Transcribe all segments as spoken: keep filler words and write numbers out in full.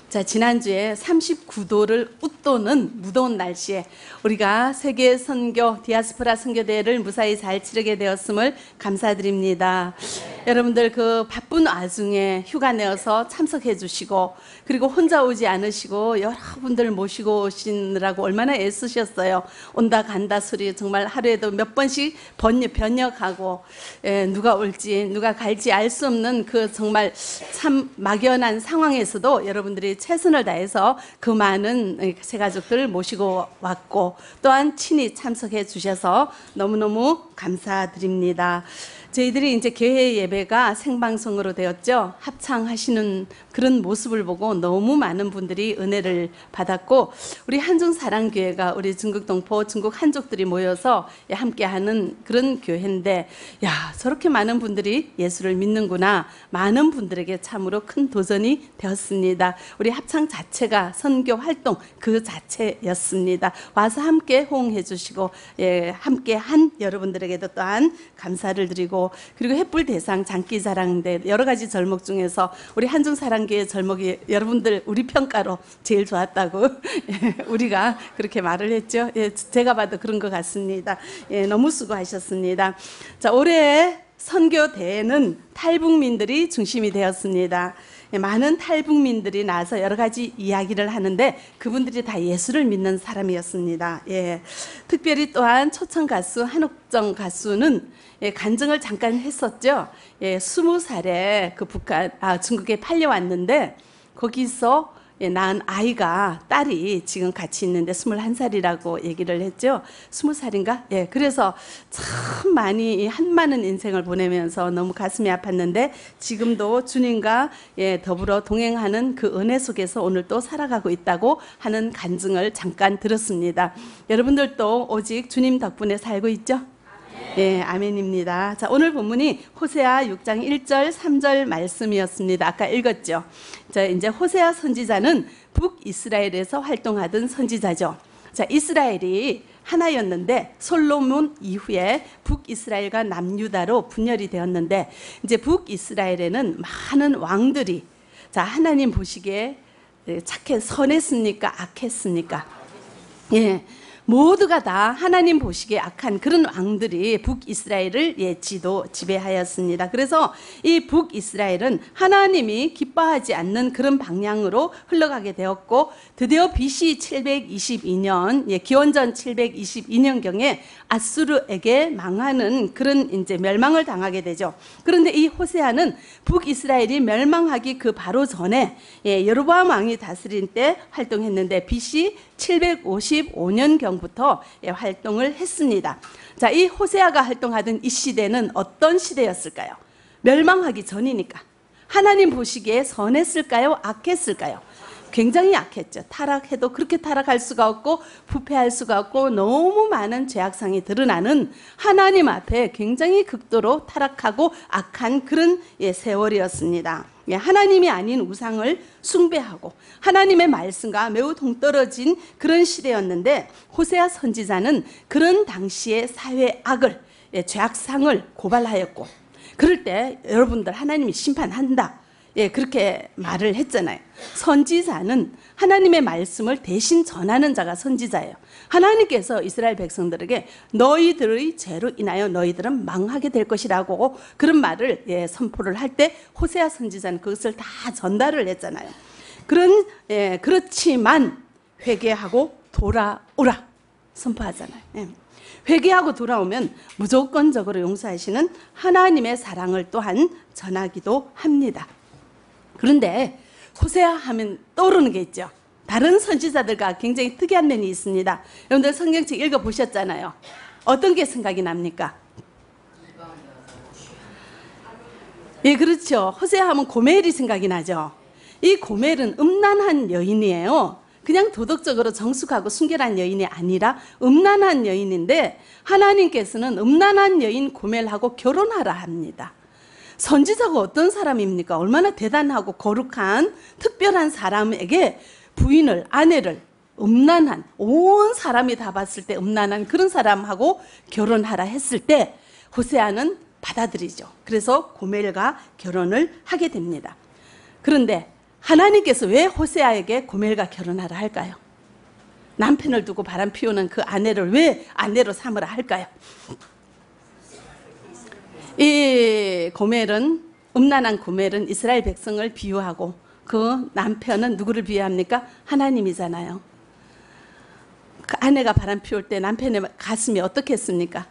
자, 지난주에 삼십구 도를 웃도는 무더운 날씨에 우리가 세계 선교 디아스포라 선교대회를 무사히 잘 치르게 되었음을 감사드립니다. 여러분들 그 바쁜 와중에 휴가 내어서 참석해 주시고, 그리고 혼자 오지 않으시고 여러분들 모시고 오시느라고 얼마나 애쓰셨어요. 온다 간다 소리 정말 하루에도 몇 번씩 번역, 변역하고, 예, 누가 올지 누가 갈지 알 수 없는 그 정말 참 막연한 상황에서도 여러분들이 최선을 다해서 그 많은 새 가족들 모시고 왔고, 또한 친히 참석해 주셔서 너무너무 감사드립니다. 저희들이 이제 교회 예배가 생방송으로 되었죠. 합창하시는 그런 모습을 보고 너무 많은 분들이 은혜를 받았고, 우리 한중사랑교회가 우리 중국 동포 중국 한족들이 모여서 함께하는 그런 교회인데, 야, 저렇게 많은 분들이 예수를 믿는구나. 많은 분들에게 참으로 큰 도전이 되었습니다. 우리 합창 자체가 선교 활동 그 자체였습니다. 와서 함께 호응해 주시고, 예, 함께 한 여러분들에게도 또한 감사를 드리고, 그리고 햇불 대상 장기자랑대 여러 가지 절목 중에서 우리 한중사랑교회 절목이 여러분들 우리 평가로 제일 좋았다고 우리가 그렇게 말을 했죠. 예, 제가 봐도 그런 것 같습니다. 예, 너무 수고하셨습니다. 자, 올해 선교 대회는 탈북민들이 중심이 되었습니다. 많은 탈북민들이 나와서 여러 가지 이야기를 하는데 그분들이 다 예수를 믿는 사람이었습니다. 예. 특별히 또한 초청 가수 한옥정 가수는 예, 간증을 잠깐 했었죠. 예, 스무 살에 그 북한, 아, 중국에 팔려왔는데 거기서 예, 낳은 아이가, 딸이 지금 같이 있는데 스물한 살이라고 얘기를 했죠. 스무 살인가? 예, 그래서 참 많이 한 많은 인생을 보내면서 너무 가슴이 아팠는데 지금도 주님과 예, 더불어 동행하는 그 은혜 속에서 오늘 또 살아가고 있다고 하는 간증을 잠깐 들었습니다. 여러분들도 오직 주님 덕분에 살고 있죠? 예, 아멘입니다. 자, 오늘 본문이 호세아 육 장 일 절 삼 절 말씀이었습니다. 아까 읽었죠. 자, 이제 호세아 선지자는 북이스라엘에서 활동하던 선지자죠. 자, 이스라엘이 하나였는데 솔로몬 이후에 북이스라엘과 남유다로 분열이 되었는데, 이제 북이스라엘에는 많은 왕들이, 자, 하나님 보시기에 착해 선했습니까? 악했습니까? 예. 모두가 다 하나님 보시기에 악한 그런 왕들이 북이스라엘을 예, 지도 지배하였습니다. 그래서 이 북이스라엘은 하나님이 기뻐하지 않는 그런 방향으로 흘러가게 되었고, 드디어 비씨 칠백이십이 년, 예, 기원전 칠백이십이 년경에 아수르에게 망하는 그런 이제 멸망을 당하게 되죠. 그런데 이 호세아는 북이스라엘이 멸망하기 그 바로 전에 예, 여로보암 왕이 다스린 때 활동했는데 비씨 칠백오십오 년경부터 예, 활동을 했습니다. 자, 이 호세아가 활동하던 이 시대는 어떤 시대였을까요? 멸망하기 전이니까. 하나님 보시기에 선했을까요? 악했을까요? 굉장히 악했죠. 타락해도 그렇게 타락할 수가 없고 부패할 수가 없고 너무 많은 죄악상이 드러나는, 하나님 앞에 굉장히 극도로 타락하고 악한 그런 예, 세월이었습니다. 예, 하나님이 아닌 우상을 숭배하고 하나님의 말씀과 매우 동떨어진 그런 시대였는데, 호세아 선지자는 그런 당시의 사회 악을, 예, 죄악상을 고발하였고, 그럴 때 여러분들 하나님이 심판한다, 예, 그렇게 말을 했잖아요. 선지자는 하나님의 말씀을 대신 전하는 자가 선지자예요. 하나님께서 이스라엘 백성들에게 너희들의 죄로 인하여 너희들은 망하게 될 것이라고 그런 말을 예, 선포를 할 때 호세아 선지자는 그것을 다 전달을 했잖아요. 그런 예, 그렇지만 회개하고 돌아오라 선포하잖아요. 예. 회개하고 돌아오면 무조건적으로 용서하시는 하나님의 사랑을 또한 전하기도 합니다. 그런데 호세아 하면 떠오르는 게 있죠. 다른 선지자들과 굉장히 특이한 면이 있습니다. 여러분들 성경책 읽어보셨잖아요. 어떤 게 생각이 납니까? 예, 그렇죠. 호세아 하면 고멜이 생각이 나죠. 이 고멜은 음란한 여인이에요. 그냥 도덕적으로 정숙하고 순결한 여인이 아니라 음란한 여인인데, 하나님께서는 음란한 여인 고멜하고 결혼하라 합니다. 선지자가 어떤 사람입니까? 얼마나 대단하고 거룩한 특별한 사람에게 부인을, 아내를, 음란한, 온 사람이 다 봤을 때 음란한 그런 사람하고 결혼하라 했을 때 호세아는 받아들이죠. 그래서 고멜과 결혼을 하게 됩니다. 그런데 하나님께서 왜 호세아에게 고멜과 결혼하라 할까요? 남편을 두고 바람 피우는 그 아내를 왜 아내로 삼으라 할까요? 이 고멜은, 음란한 고멜은 이스라엘 백성을 비유하고 그 남편은 누구를 비유합니까? 하나님이잖아요. 그 아내가 바람 피울 때 남편의 가슴이 어떻겠습니까?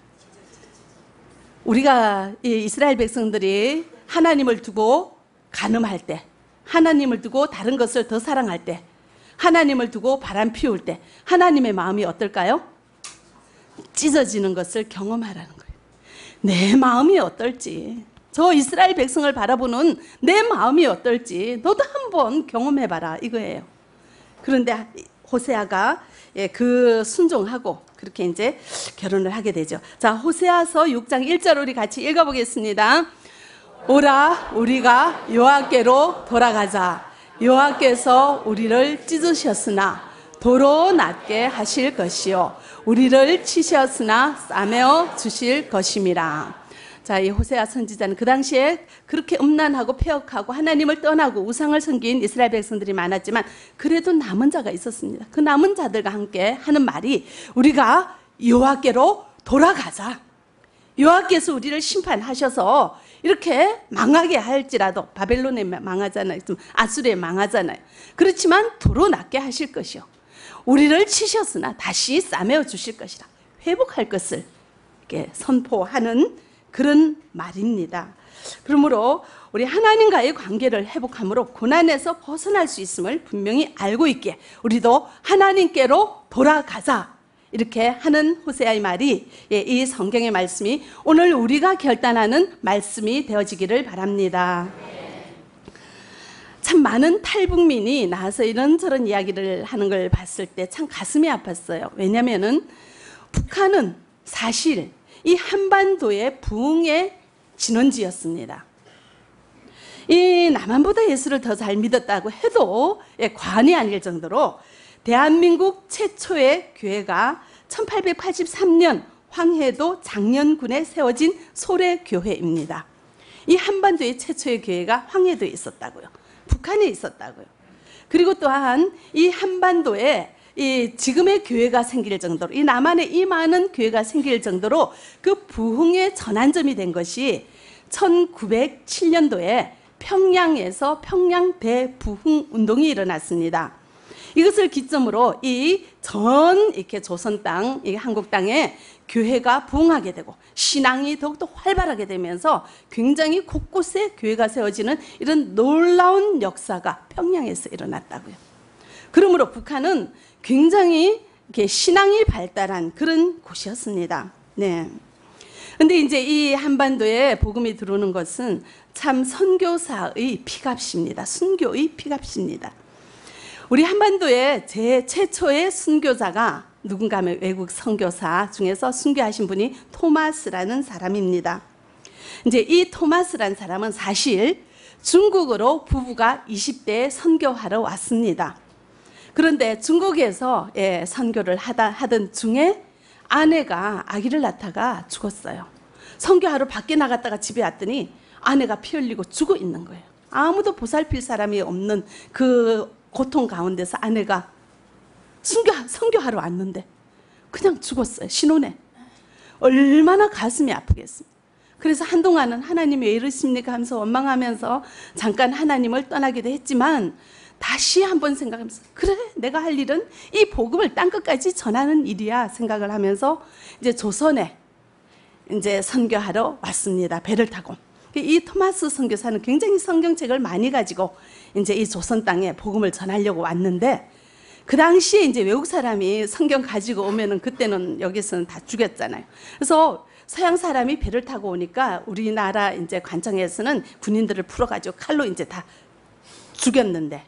우리가 이 이스라엘 백성들이 하나님을 두고 간음할 때, 하나님을 두고 다른 것을 더 사랑할 때, 하나님을 두고 바람 피울 때 하나님의 마음이 어떨까요? 찢어지는 것을 경험하라는 거예요. 내 마음이 어떨지, 저 이스라엘 백성을 바라보는 내 마음이 어떨지 너도 한번 경험해봐라 이거예요. 그런데 호세아가 그 순종하고 그렇게 이제 결혼을 하게 되죠. 자, 호세아서 육 장 일 절 우리 같이 읽어보겠습니다. 오라 우리가 여호와께로 돌아가자. 여호와께서 우리를 찢으셨으나 도로 낫게 하실 것이요 우리를 치셨으나 싸매어 주실 것임이라. 자, 이 호세아 선지자는 그 당시에 그렇게 음란하고 폐역하고 하나님을 떠나고 우상을 섬긴 이스라엘 백성들이 많았지만 그래도 남은 자가 있었습니다. 그 남은 자들과 함께 하는 말이 우리가 여호와께로 돌아가자. 여호와께서 우리를 심판하셔서 이렇게 망하게 할지라도, 바벨론에 망하잖아요, 아수르에 망하잖아요. 그렇지만 도로 낫게 하실 것이요 우리를 치셨으나 다시 싸매어 주실 것이라. 회복할 것을 이렇게 선포하는 그런 말입니다. 그러므로 우리 하나님과의 관계를 회복함으로 고난에서 벗어날 수 있음을 분명히 알고 있기에 우리도 하나님께로 돌아가자 이렇게 하는 호세아의 말이, 예, 이 성경의 말씀이 오늘 우리가 결단하는 말씀이 되어지기를 바랍니다. 참 많은 탈북민이 나와서 이런저런 이야기를 하는 걸 봤을 때 참 가슴이 아팠어요. 왜냐하면 북한은 사실 이 한반도의 부흥의 진원지였습니다. 이 남한보다 예수를 더 잘 믿었다고 해도 과언이 아닐 정도로 대한민국 최초의 교회가 천팔백팔십삼 년 황해도 장년군에 세워진 소래교회입니다. 이 한반도의 최초의 교회가 황해도에 있었다고요. 북한에 있었다고요. 그리고 또한 이 한반도에 이 지금의 교회가 생길 정도로, 이 남한에 이 많은 교회가 생길 정도로 그 부흥의 전환점이 된 것이 천구백칠 년도에 평양에서 평양 대부흥 운동이 일어났습니다. 이것을 기점으로 이 전 이렇게 조선 땅, 이 한국 땅에 교회가 부흥하게 되고 신앙이 더욱더 활발하게 되면서 굉장히 곳곳에 교회가 세워지는 이런 놀라운 역사가 평양에서 일어났다고요. 그러므로 북한은 굉장히 이렇게 신앙이 발달한 그런 곳이었습니다. 네. 근데 이제 이 한반도에 복음이 들어오는 것은 참 선교사의 피값입니다. 순교의 피값입니다. 우리 한반도에 제 최초의 순교자가 누군가 하면 외국 선교사 중에서 순교하신 분이 토마스라는 사람입니다. 이제 이 토마스라는 사람은 사실 중국으로 부부가 이십 대에 선교하러 왔습니다. 그런데 중국에서 예, 선교를 하다, 하던 중에 아내가 아기를 낳다가 죽었어요. 선교하러 밖에 나갔다가 집에 왔더니 아내가 피 흘리고 죽어 있는 거예요. 아무도 보살필 사람이 없는 그 고통 가운데서 아내가 순교, 선교하러 왔는데 그냥 죽었어요. 신혼에. 얼마나 가슴이 아프겠습니까? 그래서 한동안은 하나님 왜 이러십니까 하면서 원망하면서 잠깐 하나님을 떠나기도 했지만 다시 한번 생각하면서 그래 내가 할 일은 이 복음을 땅끝까지 전하는 일이야 생각을 하면서 이제 조선에 이제 선교하러 왔습니다. 배를 타고. 이 토마스 선교사는 굉장히 성경책을 많이 가지고 이제 이 조선 땅에 복음을 전하려고 왔는데 그 당시에 이제 외국 사람이 성경 가지고 오면은 그때는 여기서는 다 죽였잖아요. 그래서 서양 사람이 배를 타고 오니까 우리나라 이제 관청에서는 군인들을 풀어가지고 칼로 이제 다 죽였는데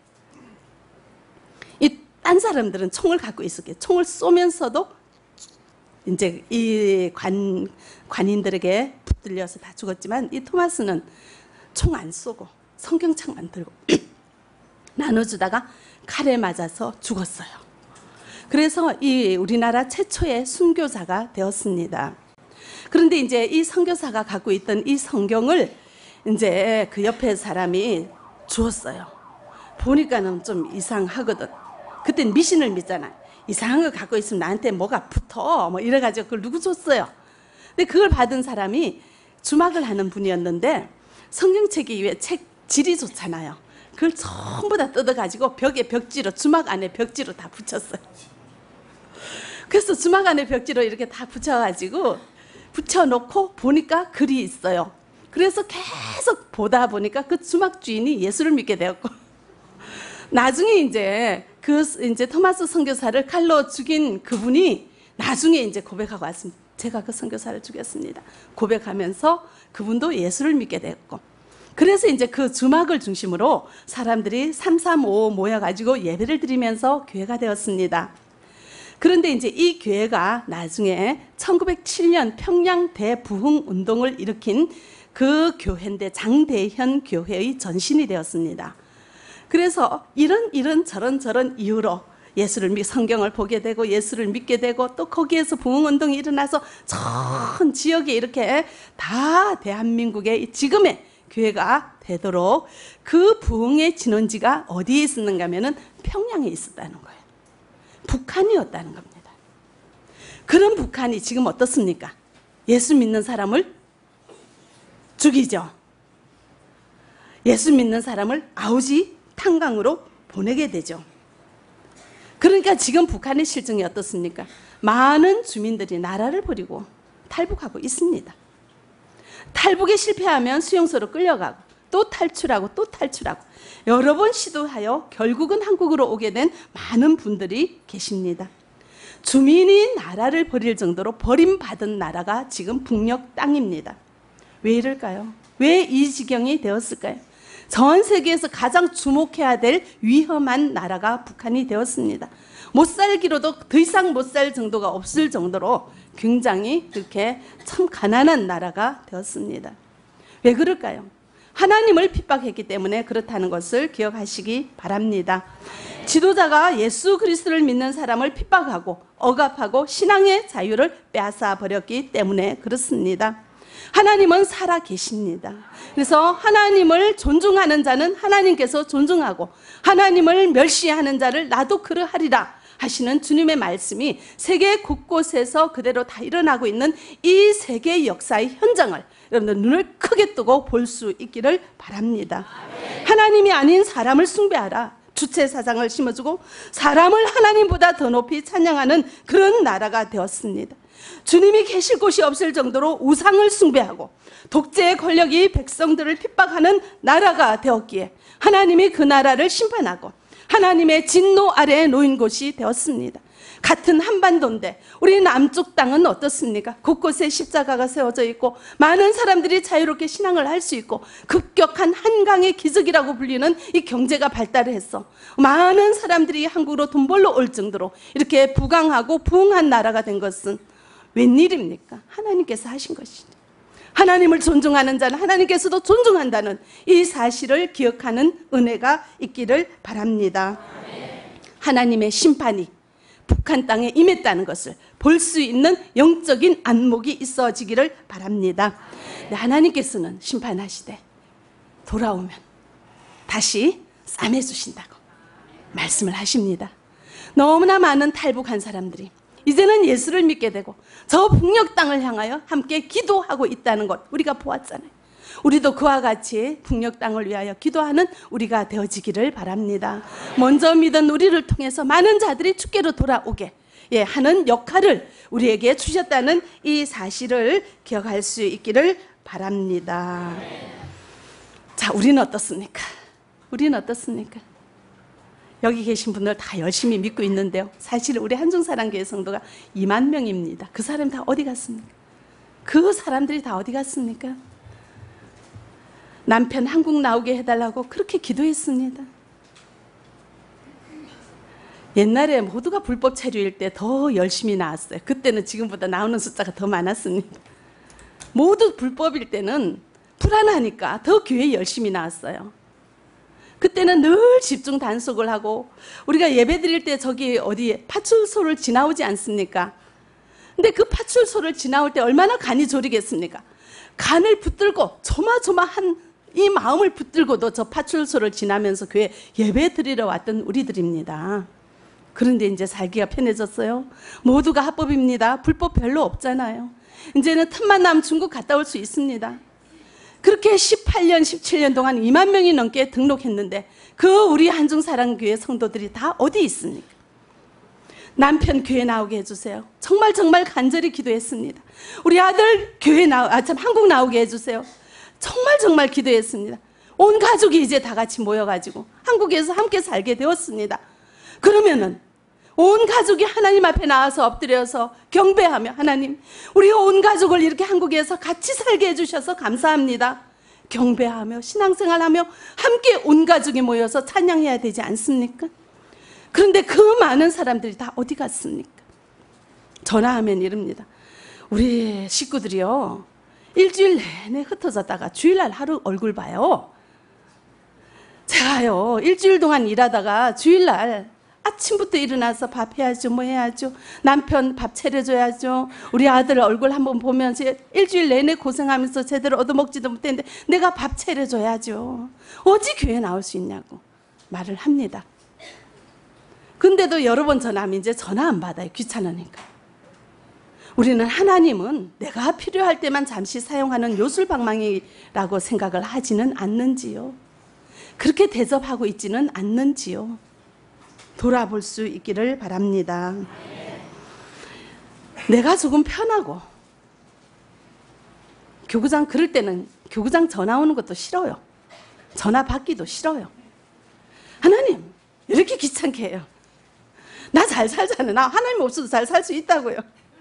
이 딴 사람들은 총을 갖고 있었게 총을 쏘면서도 이제 이 관, 관인들에게 붙들려서 다 죽었지만 이 토마스는 총 안 쏘고 성경책만 들고 나눠주다가 칼에 맞아서 죽었어요. 그래서 이 우리나라 최초의 순교자가 되었습니다. 그런데 이제 이 선교사가 갖고 있던 이 성경을 이제 그 옆에 사람이 주었어요. 보니까는 좀 이상하거든. 그땐 미신을 믿잖아요. 이상한 거 갖고 있으면 나한테 뭐가 붙어 뭐 이래가지고 그걸 누구 줬어요. 근데 그걸 받은 사람이 주막을 하는 분이었는데 성경책이 왜 책 질이 좋잖아요. 그걸 전부 다 뜯어가지고 벽에 벽지로, 주막 안에 벽지로 다 붙였어요. 그래서 주막 안에 벽지로 이렇게 다 붙여가지고 붙여놓고 보니까 글이 있어요. 그래서 계속 보다 보니까 그 주막 주인이 예수를 믿게 되었고, 나중에 이제 그 이제 토마스 선교사를 칼로 죽인 그분이 나중에 이제 고백하고 왔습니다. 제가 그 선교사를 죽였습니다. 고백하면서 그분도 예수를 믿게 되었고, 그래서 이제 그 주막을 중심으로 사람들이 삼삼오오 모여가지고 예배를 드리면서 교회가 되었습니다. 그런데 이제 이 교회가 나중에 천구백칠 년 평양 대부흥 운동을 일으킨 그 교회인데 장대현 교회의 전신이 되었습니다. 그래서 이런 이런 저런 저런 이유로 예수를 믿, 성경을 보게 되고 예수를 믿게 되고 또 거기에서 부흥운동이 일어나서 전 지역에 이렇게 다 대한민국의 지금의 교회가 되도록 그 부흥의 진원지가 어디에 있었는가 하면은 평양에 있었다는 거예요. 북한이었다는 겁니다. 그런 북한이 지금 어떻습니까? 예수 믿는 사람을 죽이죠. 예수 믿는 사람을 아우지 탄광으로 보내게 되죠. 그러니까 지금 북한의 실정이 어떻습니까? 많은 주민들이 나라를 버리고 탈북하고 있습니다. 탈북에 실패하면 수용소로 끌려가고 또 탈출하고 또 탈출하고 여러 번 시도하여 결국은 한국으로 오게 된 많은 분들이 계십니다. 주민이 나라를 버릴 정도로 버림받은 나라가 지금 북녘 땅입니다. 왜 이럴까요? 왜 이 지경이 되었을까요? 전 세계에서 가장 주목해야 될 위험한 나라가 북한이 되었습니다. 못 살기로도 더 이상 못 살 정도가 없을 정도로 굉장히 그렇게 참 가난한 나라가 되었습니다. 왜 그럴까요? 하나님을 핍박했기 때문에 그렇다는 것을 기억하시기 바랍니다. 지도자가 예수 그리스도를 믿는 사람을 핍박하고 억압하고 신앙의 자유를 빼앗아 버렸기 때문에 그렇습니다. 하나님은 살아 계십니다. 그래서 하나님을 존중하는 자는 하나님께서 존중하고 하나님을 멸시하는 자를 나도 그러하리라 하시는 주님의 말씀이 세계 곳곳에서 그대로 다 일어나고 있는 이 세계 역사의 현장을 여러분들 눈을 크게 뜨고 볼 수 있기를 바랍니다. 하나님이 아닌 사람을 숭배하라. 주체사상을 심어주고 사람을 하나님보다 더 높이 찬양하는 그런 나라가 되었습니다. 주님이 계실 곳이 없을 정도로 우상을 숭배하고 독재의 권력이 백성들을 핍박하는 나라가 되었기에 하나님이 그 나라를 심판하고 하나님의 진노 아래에 놓인 곳이 되었습니다. 같은 한반도인데 우리 남쪽 땅은 어떻습니까? 곳곳에 십자가가 세워져 있고 많은 사람들이 자유롭게 신앙을 할 수 있고 급격한 한강의 기적이라고 불리는 이 경제가 발달을 했어. 많은 사람들이 한국으로 돈 벌러 올 정도로 이렇게 부강하고 부흥한 나라가 된 것은 웬일입니까? 하나님께서 하신 것이죠. 하나님을 존중하는 자는 하나님께서도 존중한다는 이 사실을 기억하는 은혜가 있기를 바랍니다. 하나님의 심판이 북한 땅에 임했다는 것을 볼 수 있는 영적인 안목이 있어지기를 바랍니다. 하나님께서는 심판하시되 돌아오면 다시 싸매주신다고 말씀을 하십니다. 너무나 많은 탈북한 사람들이 이제는 예수를 믿게 되고 저 북녘 땅을 향하여 함께 기도하고 있다는 것 우리가 보았잖아요. 우리도 그와 같이 북녘 땅을 위하여 기도하는 우리가 되어지기를 바랍니다. 먼저 믿은 우리를 통해서 많은 자들이 주께로 돌아오게 예, 하는 역할을 우리에게 주셨다는 이 사실을 기억할 수 있기를 바랍니다. 자, 우리는 어떻습니까? 우리는 어떻습니까? 여기 계신 분들 다 열심히 믿고 있는데요. 사실 우리 한중사랑교회 성도가 이만 명입니다. 그 사람 다 어디 갔습니까? 그 사람들이 다 어디 갔습니까? 남편 한국 나오게 해달라고 그렇게 기도했습니다. 옛날에 모두가 불법 체류일 때 더 열심히 나왔어요. 그때는 지금보다 나오는 숫자가 더 많았습니다. 모두 불법일 때는 불안하니까 더 교회에 열심히 나왔어요. 그때는 늘 집중 단속을 하고 우리가 예배 드릴 때 저기 어디 파출소를 지나오지 않습니까? 근데 그 파출소를 지나올 때 얼마나 간이 졸이겠습니까? 간을 붙들고 조마조마한 이 마음을 붙들고도 저 파출소를 지나면서 교회 예배 드리러 왔던 우리들입니다. 그런데 이제 살기가 편해졌어요. 모두가 합법입니다. 불법 별로 없잖아요. 이제는 틈만 나면 중국 갔다 올 수 있습니다. 그렇게 십팔 년, 십칠 년 동안 이만 명이 넘게 등록했는데 그 우리 한중사랑교회 성도들이 다 어디 있습니까? 남편 교회 나오게 해주세요. 정말 정말 간절히 기도했습니다. 우리 아들 교회 나오, 아 참 한국 나오게 해주세요. 정말 정말 기도했습니다. 온 가족이 이제 다 같이 모여가지고 한국에서 함께 살게 되었습니다. 그러면은 온 가족이 하나님 앞에 나와서 엎드려서 경배하며 하나님, 우리 온 가족을 이렇게 한국에서 같이 살게 해주셔서 감사합니다. 경배하며 신앙생활하며 함께 온 가족이 모여서 찬양해야 되지 않습니까? 그런데 그 많은 사람들이 다 어디 갔습니까? 전화하면 이럽니다. 우리 식구들이요, 일주일 내내 흩어졌다가 주일날 하루 얼굴 봐요. 제가요, 일주일 동안 일하다가 주일날 아침부터 일어나서 밥 해야죠, 뭐 해야죠. 남편 밥 차려줘야죠. 우리 아들 얼굴 한번 보면서 일주일 내내 고생하면서 제대로 얻어먹지도 못했는데 내가 밥 차려줘야죠. 어찌 교회 나올 수 있냐고 말을 합니다. 근데도 여러 번 전화하면 이제 전화 안 받아요. 귀찮으니까. 우리는 하나님은 내가 필요할 때만 잠시 사용하는 요술방망이라고 생각을 하지는 않는지요. 그렇게 대접하고 있지는 않는지요. 돌아볼 수 있기를 바랍니다. 내가 조금 편하고 교구장 그럴 때는 교구장 전화 오는 것도 싫어요. 전화 받기도 싫어요. 하나님 이렇게 귀찮게 해요. 나 잘 살잖아요. 나 하나님 없어도 잘 살 수 있다고요.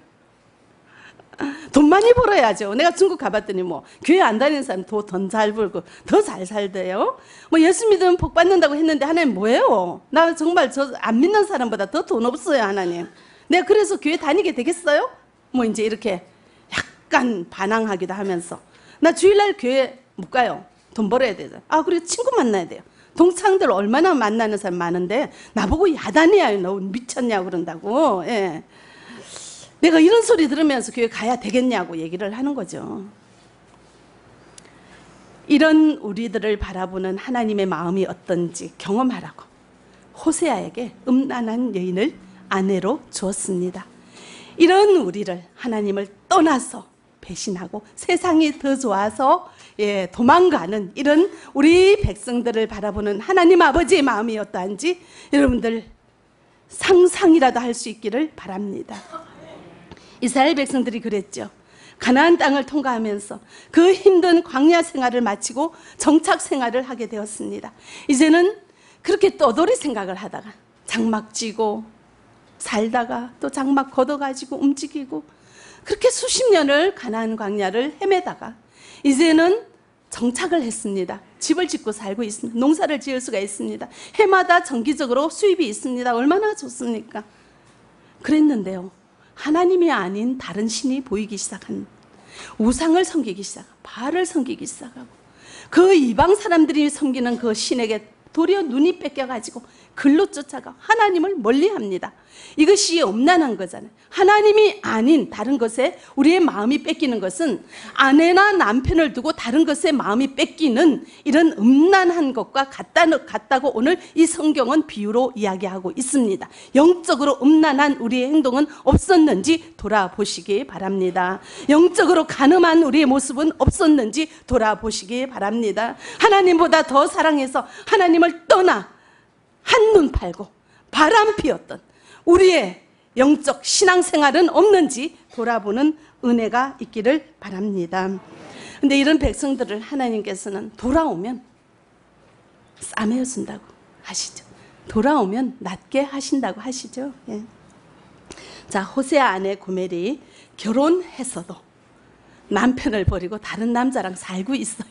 돈 많이 벌어야죠. 내가 중국 가봤더니 뭐 교회 안 다니는 사람 더 돈 잘 벌고 더 잘 살대요. 뭐 예수 믿으면 복 받는다고 했는데 하나님 뭐예요? 나 정말 저 안 믿는 사람보다 더 돈 없어요, 하나님. 내가 그래서 교회 다니게 되겠어요? 뭐 이제 이렇게 약간 반항하기도 하면서 나 주일날 교회 못 가요. 돈 벌어야 되죠. 아, 그리고 친구 만나야 돼요. 동창들 얼마나 만나는 사람 많은데 나보고 야단이야. 너 미쳤냐고 그런다고. 예. 내가 이런 소리 들으면서 교회 가야 되겠냐고 얘기를 하는 거죠. 이런 우리들을 바라보는 하나님의 마음이 어떤지 경험하라고 호세아에게 음란한 여인을 아내로 주었습니다. 이런 우리를 하나님을 떠나서 배신하고 세상이 더 좋아서 예, 도망가는 이런 우리 백성들을 바라보는 하나님 아버지의 마음이 어떠한지 여러분들 상상이라도 할 수 있기를 바랍니다. 이스라엘 백성들이 그랬죠. 가나안 땅을 통과하면서 그 힘든 광야 생활을 마치고 정착 생활을 하게 되었습니다. 이제는 그렇게 떠돌이 생각을 하다가 장막 쥐고 살다가 또 장막 걷어가지고 움직이고 그렇게 수십 년을 가나안 광야를 헤매다가 이제는 정착을 했습니다. 집을 짓고 살고 있습니다. 농사를 지을 수가 있습니다. 해마다 정기적으로 수입이 있습니다. 얼마나 좋습니까? 그랬는데요, 하나님이 아닌 다른 신이 보이기 시작한, 우상을 섬기기 시작하고 바알을 섬기기 시작하고 그 이방 사람들이 섬기는 그 신에게 도리어 눈이 뺏겨가지고 글로 쫓아가 하나님을 멀리합니다. 이것이 엄난한 거잖아요. 하나님이 아닌 다른 것에 우리의 마음이 뺏기는 것은 아내나 남편을 두고 다른 것에 마음이 뺏기는 이런 음란한 것과 같다, 같다고 오늘 이 성경은 비유로 이야기하고 있습니다. 영적으로 음란한 우리의 행동은 없었는지 돌아보시기 바랍니다. 영적으로 간음한 우리의 모습은 없었는지 돌아보시기 바랍니다. 하나님보다 더 사랑해서 하나님을 떠나 한눈 팔고 바람 피웠던 우리의 영적 신앙생활은 없는지 돌아보는 은혜가 있기를 바랍니다. 근데 이런 백성들을 하나님께서는 돌아오면 싸매어 준다고 하시죠. 돌아오면 낫게 하신다고 하시죠. 예. 자, 호세아 아내 고멜이 결혼해서도 남편을 버리고 다른 남자랑 살고 있어요.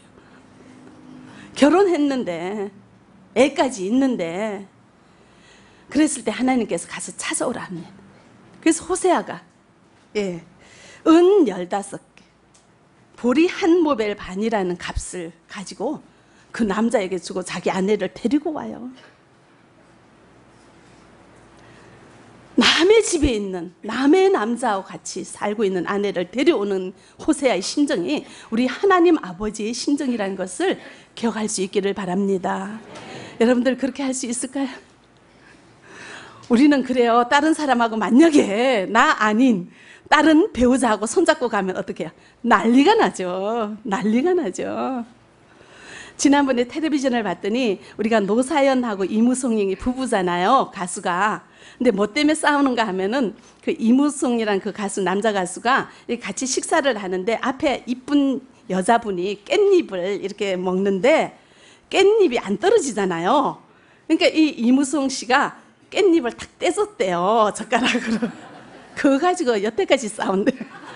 결혼했는데 애까지 있는데 그랬을 때 하나님께서 가서 찾아오라 합니다. 그래서 호세아가 예, 은 열다섯 개 보리 한 모벨 반이라는 값을 가지고 그 남자에게 주고 자기 아내를 데리고 와요. 남의 집에 있는 남의 남자와 같이 살고 있는 아내를 데려오는 호세아의 심정이 우리 하나님 아버지의 심정이라는 것을 기억할 수 있기를 바랍니다. 여러분들 그렇게 할 수 있을까요? 우리는 그래요. 다른 사람하고 만약에 나 아닌 다른 배우자하고 손잡고 가면 어떻게 해요? 난리가 나죠. 난리가 나죠. 지난번에 텔레비전을 봤더니 우리가 노사연하고 이무송이 부부잖아요. 가수가. 근데 뭐 때문에 싸우는가 하면은 그 이무송이란 그 가수, 남자 가수가 같이 식사를 하는데 앞에 이쁜 여자분이 깻잎을 이렇게 먹는데 깻잎이 안 떨어지잖아요. 그러니까 이 이무송 씨가 깻잎을 탁 떼줬대요. 젓가락으로. 그거 가지고 여태까지 싸운대.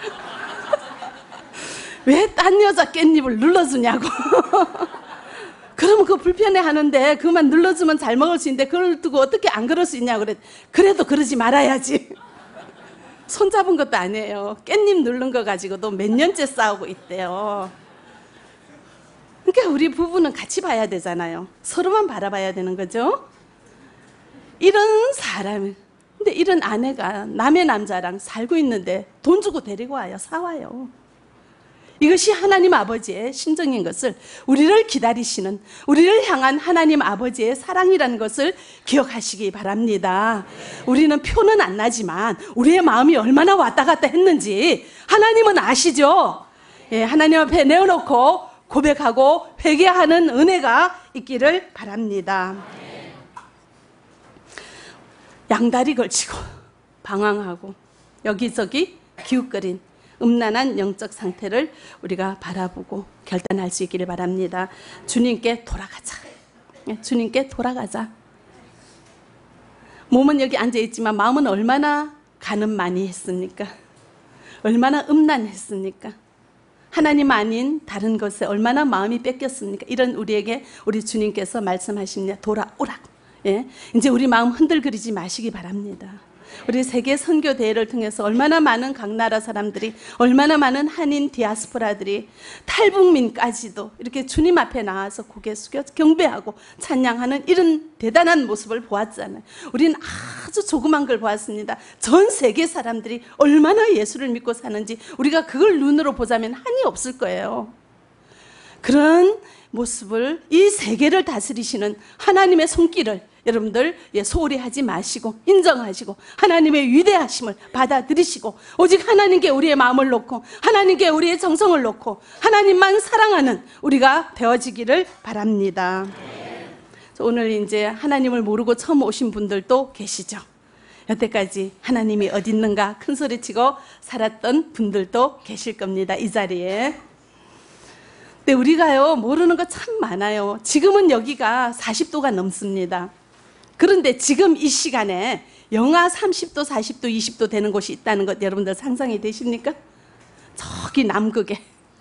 왜 딴 여자 깻잎을 눌러주냐고. 그러면 그거 불편해 하는데 그만 눌러주면 잘 먹을 수 있는데 그걸 두고 어떻게 안 그럴 수 있냐고 그래. 그래도 그러지 말아야지. 손잡은 것도 아니에요. 깻잎 누른 거 가지고도 몇 년째 싸우고 있대요. 그러니까 우리 부부는 같이 봐야 되잖아요. 서로만 바라봐야 되는 거죠. 이런 사람, 근데 이런 아내가 남의 남자랑 살고 있는데 돈 주고 데리고 와요. 사와요. 이것이 하나님 아버지의 심정인 것을, 우리를 기다리시는, 우리를 향한 하나님 아버지의 사랑이라는 것을 기억하시기 바랍니다. 우리는 표는 안 나지만 우리의 마음이 얼마나 왔다 갔다 했는지 하나님은 아시죠? 예, 하나님 앞에 내어놓고 고백하고 회개하는 은혜가 있기를 바랍니다. 양다리 걸치고 방황하고 여기저기 기웃거린 음란한 영적 상태를 우리가 바라보고 결단할 수 있기를 바랍니다. 주님께 돌아가자. 주님께 돌아가자. 몸은 여기 앉아있지만 마음은 얼마나 가늠 많이 했습니까? 얼마나 음란했습니까? 하나님 아닌 다른 것에 얼마나 마음이 뺏겼습니까? 이런 우리에게 우리 주님께서 말씀하십니다. 돌아오라. 예? 이제 우리 마음 흔들거리지 마시기 바랍니다. 우리 세계 선교 대회를 통해서 얼마나 많은 각 나라 사람들이, 얼마나 많은 한인 디아스포라들이, 탈북민까지도 이렇게 주님 앞에 나와서 고개 숙여 경배하고 찬양하는 이런 대단한 모습을 보았잖아요. 우리는 아주 조그만 걸 보았습니다. 전 세계 사람들이 얼마나 예수를 믿고 사는지 우리가 그걸 눈으로 보자면 한이 없을 거예요. 그런 모습을, 이 세계를 다스리시는 하나님의 손길을 여러분들 소홀히 하지 마시고 인정하시고 하나님의 위대하심을 받아들이시고 오직 하나님께 우리의 마음을 놓고 하나님께 우리의 정성을 놓고 하나님만 사랑하는 우리가 되어지기를 바랍니다. 오늘 이제 하나님을 모르고 처음 오신 분들도 계시죠. 여태까지 하나님이 어디 있는가 큰 소리치고 살았던 분들도 계실 겁니다. 이 자리에. 근데 우리가요 모르는 거 참 많아요. 지금은 여기가 사십 도가 넘습니다. 그런데 지금 이 시간에 영하 삼십 도, 사십 도, 이십 도 되는 곳이 있다는 것 여러분들 상상이 되십니까? 저기 남극에.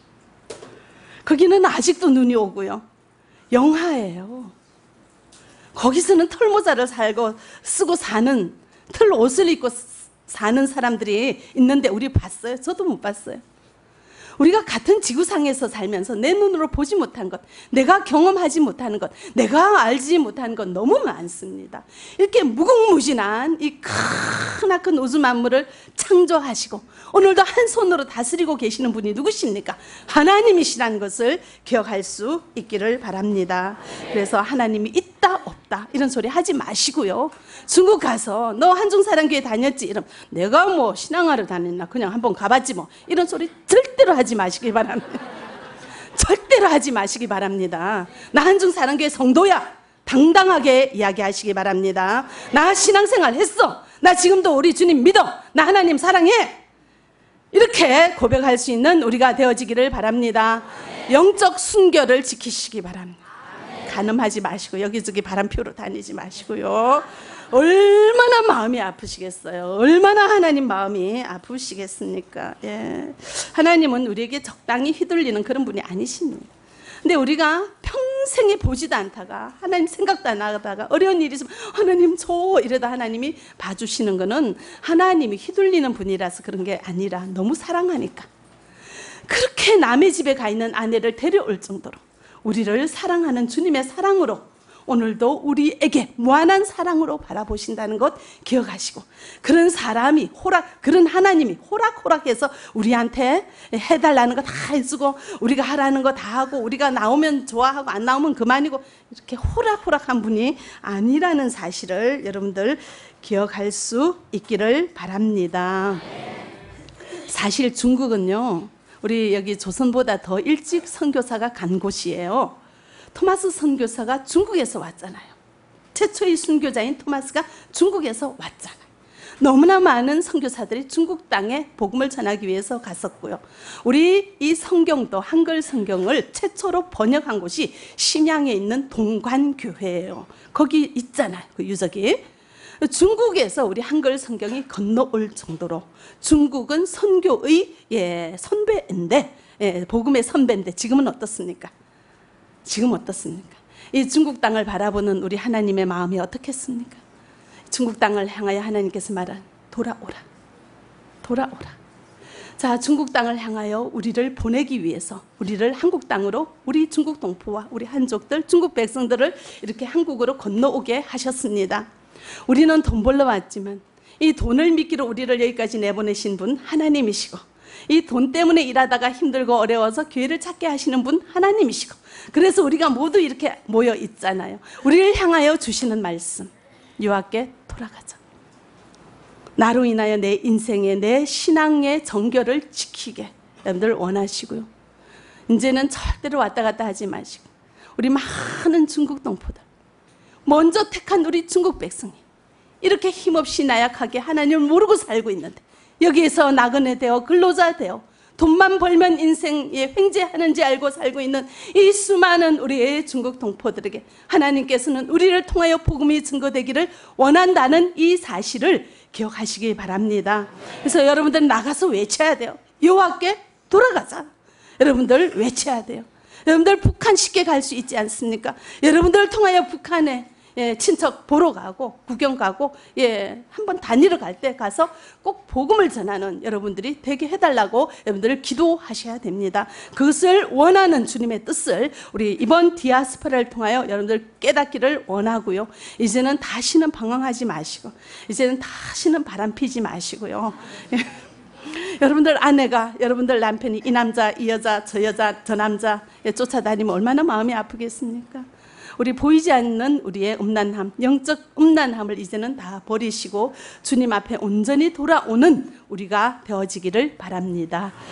거기는 아직도 눈이 오고요. 영하예요. 거기서는 털모자를 살고 쓰고 사는, 털 옷을 입고 사는 사람들이 있는데 우리 봤어요? 저도 못 봤어요. 우리가 같은 지구상에서 살면서 내 눈으로 보지 못한 것, 내가 경험하지 못하는 것, 내가 알지 못하는 것 너무 많습니다. 이렇게 무궁무진한 이 크나큰 우주 만물을 창조하시고 오늘도 한 손으로 다스리고 계시는 분이 누구십니까? 하나님이시라는 것을 기억할 수 있기를 바랍니다. 그래서 하나님이 있다 없다 이런 소리 하지 마시고요. 중국 가서 너 한중사랑교회 다녔지? 이러면 내가 뭐 신앙하러 다녔나? 그냥 한번 가봤지 뭐. 이런 소리 절대로 하지 마시기 바랍니다. 절대로 하지 마시기 바랍니다. 나 한중사랑교회 성도야. 당당하게 이야기하시기 바랍니다. 나 신앙생활 했어. 나 지금도 우리 주님 믿어. 나 하나님 사랑해. 이렇게 고백할 수 있는 우리가 되어지기를 바랍니다. 영적 순결을 지키시기 바랍니다. 간음하지 마시고 여기저기 바람 피우러 다니지 마시고요. 얼마나 마음이 아프시겠어요. 얼마나 하나님 마음이 아프시겠습니까? 예. 하나님은 우리에게 적당히 휘둘리는 그런 분이 아니십니다. 근데 우리가 평생에 보지도 않다가 하나님 생각도 안 하다가 어려운 일이 있으면 하나님 저 이러다 하나님이 봐주시는 거는 하나님이 휘둘리는 분이라서 그런 게 아니라 너무 사랑하니까. 그렇게 남의 집에 가 있는 아내를 데려올 정도로 우리를 사랑하는 주님의 사랑으로 오늘도 우리에게 무한한 사랑으로 바라보신다는 것 기억하시고, 그런 사람이 호락, 그런 하나님이 호락호락해서 우리한테 해달라는 거 다 해주고, 우리가 하라는 거 다 하고, 우리가 나오면 좋아하고 안 나오면 그만이고, 이렇게 호락호락한 분이 아니라는 사실을 여러분들 기억할 수 있기를 바랍니다. 사실 중국은요, 우리 여기 조선보다 더 일찍 선교사가 간 곳이에요. 토마스 선교사가 중국에서 왔잖아요. 최초의 순교자인 토마스가 중국에서 왔잖아요. 너무나 많은 선교사들이 중국 땅에 복음을 전하기 위해서 갔었고요. 우리 이 성경도 한글 성경을 최초로 번역한 곳이 심양에 있는 동관교회예요. 거기 있잖아요, 그 유적이. 중국에서 우리 한글 성경이 건너올 정도로 중국은 선교의 예, 선배인데, 예, 복음의 선배인데 지금은 어떻습니까? 지금 어떻습니까? 이 중국 땅을 바라보는 우리 하나님의 마음이 어떻겠습니까? 중국 땅을 향하여 하나님께서 말한 돌아오라, 돌아오라. 자, 중국 땅을 향하여 우리를 보내기 위해서 우리를 한국 땅으로, 우리 중국 동포와 우리 한족들, 중국 백성들을 이렇게 한국으로 건너오게 하셨습니다. 우리는 돈 벌러 왔지만 이 돈을 미끼로 우리를 여기까지 내보내신 분 하나님이시고, 이 돈 때문에 일하다가 힘들고 어려워서 기회를 찾게 하시는 분 하나님이시고, 그래서 우리가 모두 이렇게 모여 있잖아요. 우리를 향하여 주시는 말씀, 여호와께 돌아가자. 나로 인하여 내 인생의, 내 신앙의 정결을 지키게 여러분들 원하시고요. 이제는 절대로 왔다 갔다 하지 마시고, 우리 많은 중국 동포들, 먼저 택한 우리 중국 백성이 이렇게 힘없이 나약하게 하나님을 모르고 살고 있는데, 여기에서 나그네 되어 근로자 되어 돈만 벌면 인생에 횡재하는지 알고 살고 있는 이 수많은 우리의 중국 동포들에게 하나님께서는 우리를 통하여 복음이 증거되기를 원한다는 이 사실을 기억하시기 바랍니다. 그래서 여러분들 나가서 외쳐야 돼요. 여호와께 돌아가자. 여러분들 외쳐야 돼요. 여러분들 북한 쉽게 갈 수 있지 않습니까? 여러분들을 통하여 북한에 예, 친척 보러 가고 구경 가고, 예, 한번 다니러 갈 때 가서 꼭 복음을 전하는 여러분들이 되게 해달라고 여러분들 기도하셔야 됩니다. 그것을 원하는 주님의 뜻을 우리 이번 디아스포라를 통하여 여러분들 깨닫기를 원하고요. 이제는 다시는 방황하지 마시고, 이제는 다시는 바람 피지 마시고요. 여러분들 아내가, 여러분들 남편이 이 남자, 이 여자, 저 여자, 저 남자 쫓아다니면 얼마나 마음이 아프겠습니까? 우리 보이지 않는 우리의 음란함, 영적 음란함을 이제는 다 버리시고 주님 앞에 온전히 돌아오는 우리가 되어지기를 바랍니다.